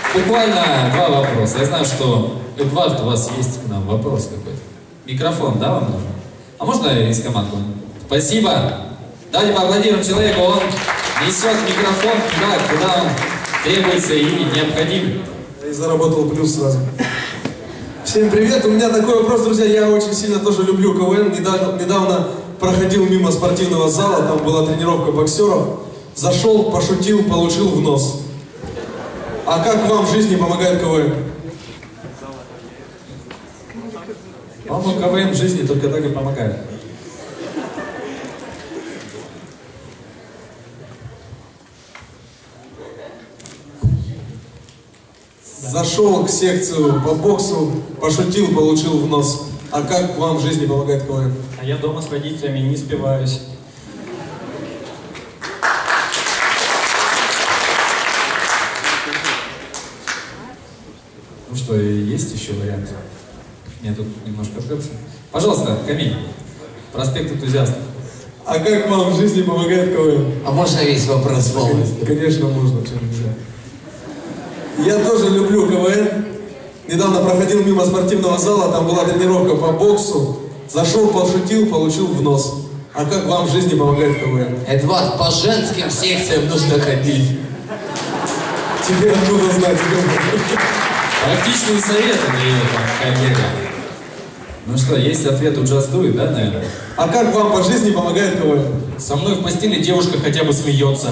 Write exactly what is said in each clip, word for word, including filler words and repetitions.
Буквально два вопроса. Я знаю, что, Эдуард, у вас есть к нам вопрос какой-то. Микрофон, да, вам нужен? А можно из команды? Спасибо. Давайте поаплодируем человеку, он несет микрофон туда, куда он требуется и необходим. И заработал плюс сразу. Всем привет, у меня такой вопрос, друзья, я очень сильно тоже люблю КВН. Недавно, недавно проходил мимо спортивного зала, там была тренировка боксеров. Зашел, пошутил, получил в нос. А как вам в жизни помогает КВН? По-моему, КВН в жизни только так и помогает. Зашел к секцию по боксу, пошутил, получил в нос. А как вам в жизни помогает КВН? А я дома с родителями не спиваюсь. Ну что, есть еще варианты? Мне тут немножко отвлекся. Пожалуйста, Камиль, проспект Энтузиастов. А как вам в жизни помогает КВН? А можно весь вопрос полностью? Конечно, можно, чем нельзя. Я тоже люблю КВН. Недавно проходил мимо спортивного зала, там была тренировка по боксу. Зашел, пошутил, получил в нос. А как вам в жизни помогает КВН? Эдуард, по женским секциям нужно ходить. Теперь откуда знать? Практичные советы дает коллега. Ну что, есть ответ у Just Do It, да, наверное? А как вам по жизни помогает КВН? Со мной в постели девушка хотя бы смеется.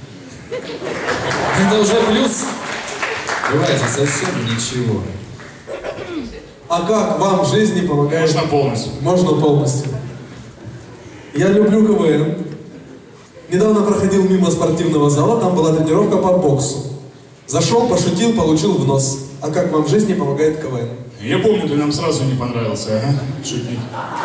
Это уже плюс. Бывает совсем ничего. А как вам в жизни помогает? Можно полностью. Можно полностью. Я люблю КВН. Недавно проходил мимо спортивного зала, там была тренировка по боксу. Зашел, пошутил, получил в нос. А как вам в жизни помогает КВН? Я помню, ты нам сразу не понравился, ага, шутник.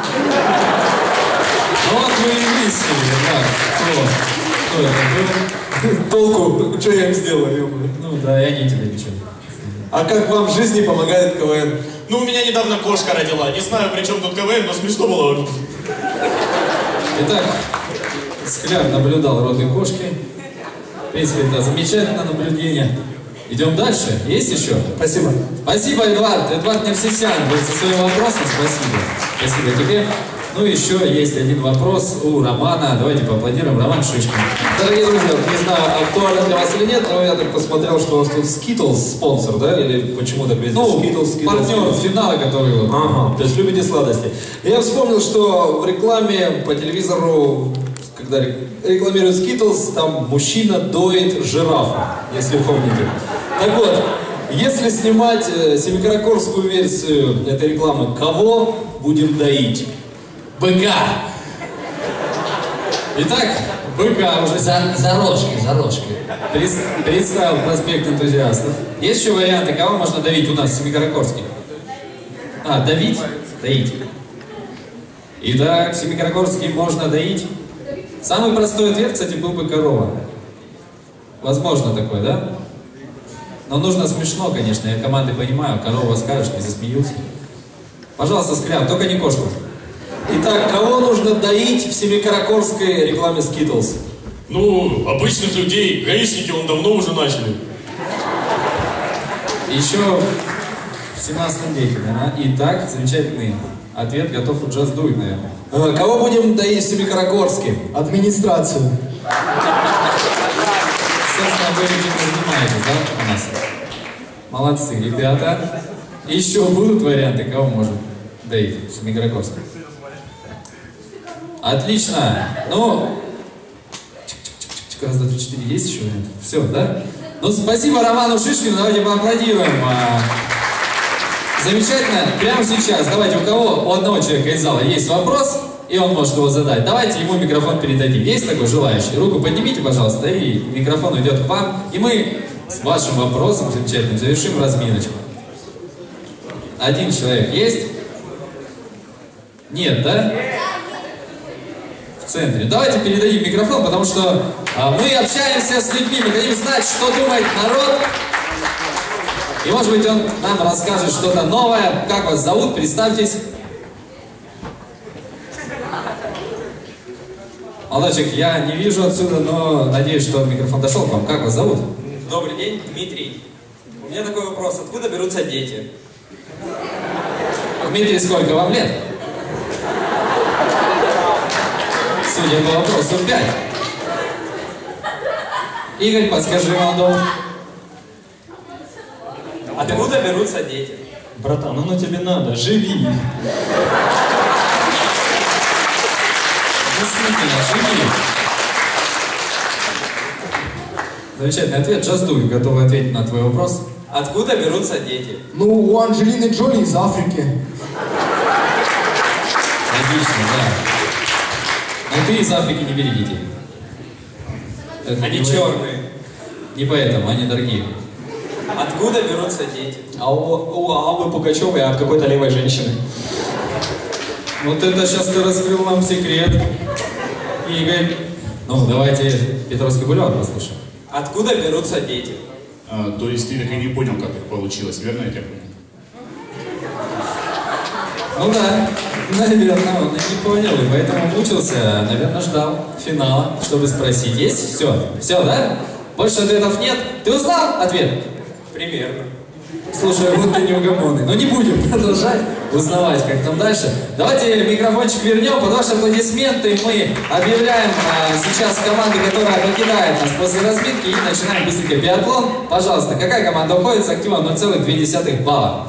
Ну вот вы и выяснили, да, кто, кто это был. Толку, что я им сделал, ё-моё. Ну да, и они тебе ничего. А как вам в жизни помогает КВН? Ну, у меня недавно кошка родила. Не знаю, при чем тут КВН, но смешно было. Итак, Скляр наблюдал роды кошки. В принципе, это замечательное наблюдение. Идем дальше. Есть еще? Спасибо. Спасибо, Эдуард. Эдуард Нерсисян был со своим вопросом. Спасибо. Спасибо тебе. Ну, еще есть один вопрос у Романа. Давайте поаплодируем. Роман Шишкин. Дорогие друзья, не знаю, актуально для вас или нет, но я так посмотрел, что у вас тут Skittles спонсор, да? Или почему так везде? Ну, Skittles, Skittles, партнер Skittles. финала, который вот... Ага, то есть любите сладости. Я вспомнил, что в рекламе по телевизору, когда рекламируют Skittles, там мужчина доит жирафа, если помните. Так вот, если снимать э, семикаракорскую версию этой рекламы, кого будем доить? Быка. Итак, быка уже За, за рожки, за рожки. пред- представил проспект Энтузиастов. Есть еще варианты, кого можно давить у нас в Семикаракорске? А, давить? Доить. Итак, в Семикаракорске можно доить. Самый простой ответ, кстати, был бы корова. Возможно такое, да? Но нужно смешно, конечно, я команды понимаю, корова скажет, не засмеются. Пожалуйста, Скляр, только не кошку. Итак, кого нужно доить в семикаракорской рекламе Skittles? Ну, обычных людей, гаишники вон давно уже начали. Еще в семнадцатом веке, наверное. Итак, замечательный ответ готов у Just Do It, наверное. Э, Кого будем доить в семикаракорске? Администрацию. Собственно, вы этим и занимаетесь, да, у нас? Молодцы, ребята. Еще будут варианты, кого можем доить в Семикаракорске? Отлично. Ну, чик-чик-чик-чик, раз, два, три, четыре, есть еще варианты? Все, да? Ну, спасибо Роману Шишкину, давайте поаплодируем. Замечательно. Прямо сейчас, давайте, у кого, у одного человека из зала есть вопрос, и он может его задать. Давайте ему микрофон передадим. Есть такой желающий? Руку поднимите, пожалуйста, и микрофон уйдет к вам. И мы с вашим вопросом замечательным завершим разминочку. Один человек есть? Нет, да? В центре. Давайте передадим микрофон, потому что а, мы общаемся с людьми, мы хотим знать, что думает народ. И, может быть, он нам расскажет что-то новое. Как вас зовут? Представьтесь. Молодчик, я не вижу отсюда, но надеюсь, что микрофон дошел к вам. Как вас зовут? Добрый день, Дмитрий. У меня такой вопрос. Откуда берутся дети? Дмитрий, сколько вам лет? Судя по вопросу, пять. Игорь, подскажи, молодому. Откуда берутся дети? Братан, ну, ну тебе надо, живи. Действительно, живи. Замечательный ответ. Just Do It готовы ответить на твой вопрос. Откуда берутся дети? Ну, у Анджелины Джоли из Африки. Отлично, да. Но ты из Африки не бери детей. Это Они не черные. Не поэтому, они дорогие. Откуда берутся дети? А у, у Аллы Пугачевой от какой-то левой женщины. Вот это сейчас ты раскрыл нам секрет, Игорь. Ну, давайте Петровский бульвар послушаем. Откуда берутся дети? А, то есть ты так и не понял, как их получилось, верно я тебя понял? Ну да, наверное, он и не понял, и поэтому мучился, наверное, ждал финала, чтобы спросить. Есть? Все? Все, да? Больше ответов нет? Ты узнал ответ? Примерно. Слушай, вот ты неугомонный. Но не будем продолжать узнавать, как там дальше. Давайте микрофончик вернем. Под ваши аплодисменты мы объявляем а, сейчас команду, которая покидает нас после разминки, и начинаем быстренько биатлон. Пожалуйста, какая команда уходит с активом ноль целых две десятых балла?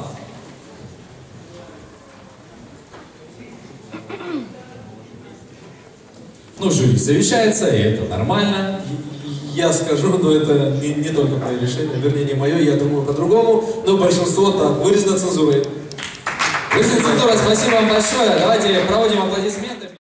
Ну, жюри совещается, и это нормально. Я скажу, но это не, не только мое решение, вернее, не мое, я думаю по-другому, но большинство так, вырезано цензурой. Вырезана цензура, спасибо вам большое. Давайте проводим аплодисменты.